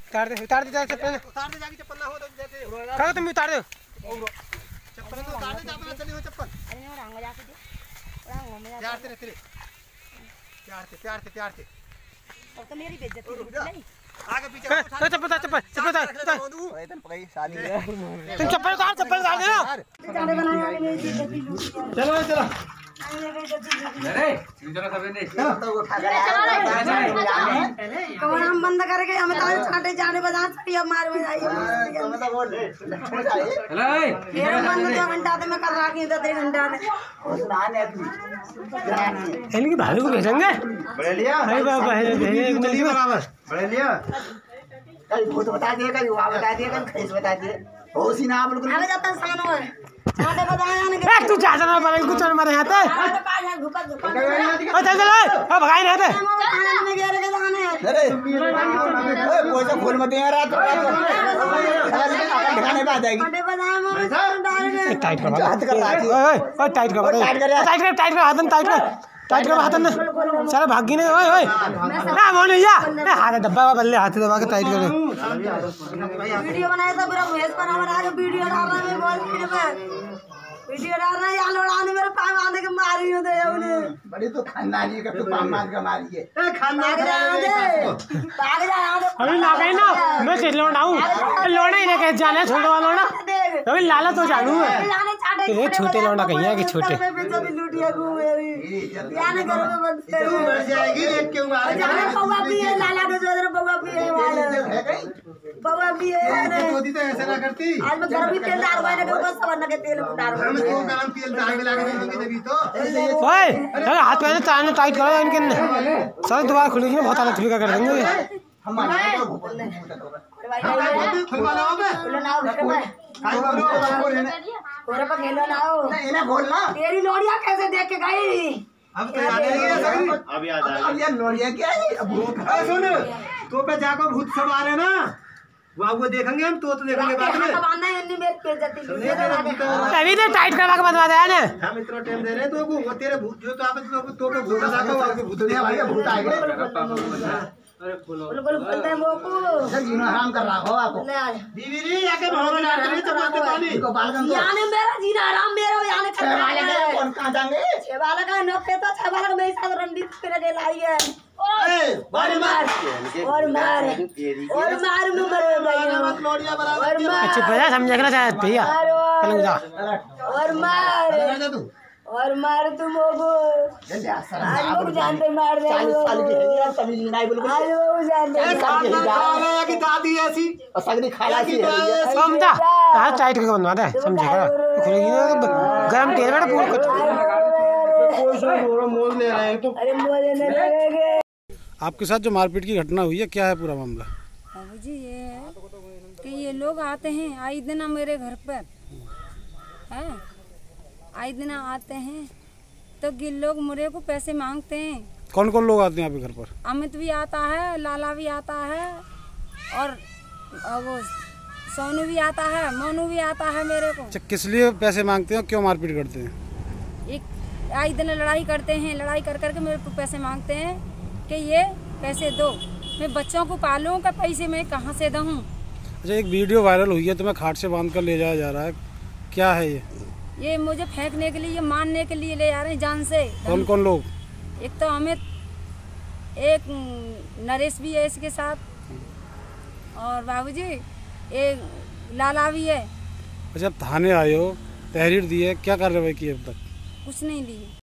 उतार दे चप्पल जाके चप्पल ना हो तो देते करो तुम उतार दो चप्पल तो उतार दे जाके चली हो चप्पल अरे मैं रंग जाके दे रंग में प्यार से प्यार से और तो मेरी बेइज्जती नहीं आगे पीछे चप्पल पकड़ी शादी है तुम चप्पल उतार देना चलो हम बंद करके हमें छाटे जाने बजा मार बंद 2 घंटा तो मैं कर रहा कि 3 घंटा इनकी भाभी को भेजेंगे कल भूत बता दिए कल वहाँ बता दिए कल खैस बता दिए हो सी ना बिल्कुल अबे जाता सानो है छाटे बजाया ना ए तू जा जाना बारे कुछ मारे हाथ है ओ चल ओ भगाई नहीं आते में गिर के जाने अरे ओए कोई सा खोल मत यार रात दिखाने पे आ जाएगी छाटे बजाया मैं डाल के टाइट कर हाथ कर रहा है ओए टाइट कर टाइट कर हाथ ना सारे भागी नहीं ओए ना मोने या हाथ दबा बल्ले हाथ दबा के टाइट कर वीडियो बनाया था पूरा भेस बना के वीडियो डाल रहा मैं बोल वीडियो डाल रहा यार लड़ाने मेरे पाँव बांध के मारी हो दे उन्हें बड़ी तो खानदानी का तो पाँव बांध के मारी है भाग जा अभी ना कहीं ना मैं चल लोना ही ना कह जाने छोटे वाला लोना अभी लाला तो जानू है ये छोटे लोना कहीं है कि छोटे लूटिया घूमेरी यानी घर में बनते तू मर जाएगी देख क्यों मार जाने बउआ भी है लाला के जोदर बउआ भी है वाला बउआ भी है मोदी तो ऐसा ना करती आज मैं घर भी तेल डाल वाले के ऊपर सवरना के तेल डाल घर में क्यों गरम तेल डाल के लगा देंगे तभी तो ओए अरे हाथ पहने ताने टाइट करो इनके सर दोबारा खुलेगी ना बहुत हालत कर देंगे हम खुलवाना हो बे खुलना और पर खेलो ना हो नहीं ना बोलना तेरी लोड़िया कैसे देख के गई अब तो याद नहीं अभी आ जाएगा अब ये लोड़िया क्या है अब भूत सुन तो पे जाकर भूत सब आ रहे ना वहाँ वो देखेंगे हम तो देखेंगे बाद में बांधना है इन्हीं मेरे पे जति अभी तो टाइट करवा के बता दिया ना हम इतना टाइम दे रहे हैं तो वो तेरे भूत जो तो आप तो पे भूत जाकर आपके भूत नहीं भाई भूत आ गए अरे बोलो बोलते हैं वो को सर जीना आराम कर रहा हो आप बीवी रे आके भगवान डाल रही तो बात पानी को बालगन यानी मेरा जीना आराम मेरा यानी वाले के कौन कहां जाएंगे छे वाला का न पे तो छे वाला मेरे साथ रणदीप करे के लाई है ए बारी मार और मार में मरे भाई और मार अच्छे बजा समझ रहा है भैया चल जा और मार तुम वो आज लोग जानते मार दे 40 साल की है यार तभी नहीं बिल्कुल आज लोग जानते की दादी ऐसी और सगनी खाला सी है समझा हाथ टाइट करके बनवा दे समझेगा खुलेगी ना गरम तेल में पूरा कोई से मोल ले रहे हैं तो अरे मोले न लगेंगे। आपके साथ जो मारपीट की घटना हुई है क्या है पूरा मामला? बाबू जी ये है कि ये लोग आते हैं आई दिन मेरे घर पर है आई दिन आते हैं तो गिल लोग मुझे को पैसे मांगते हैं। कौन कौन लोग आते हैं आपके घर पर? अमित भी आता है लाला भी आता है और वो सोनू भी आता है मोनू भी आता है मेरे को। अच्छा किस लिए पैसे मांगते हैं और क्यों मारपीट करते हैं? एक आई दिन लड़ाई करते हैं लड़ाई कर करके मेरे को पैसे मांगते हैं कि ये पैसे दो मैं बच्चों को पालूं का पैसे मैं कहाँ से दूँ। अच्छा एक वीडियो वायरल हुई है तो मैं खाट से बांध कर ले जाया जा रहा है क्या है ये मुझे फेंकने के लिए ये मारने के लिए ले जा रहे हैं जान से। कौन कौन लोग? एक तो अमित एक नरेश भी है इसके साथ और बाबूजी एक लाला भी है। अच्छा थाने आए हो तहरीर दी है क्या कार्रवाई की अब तक? कुछ नहीं दी।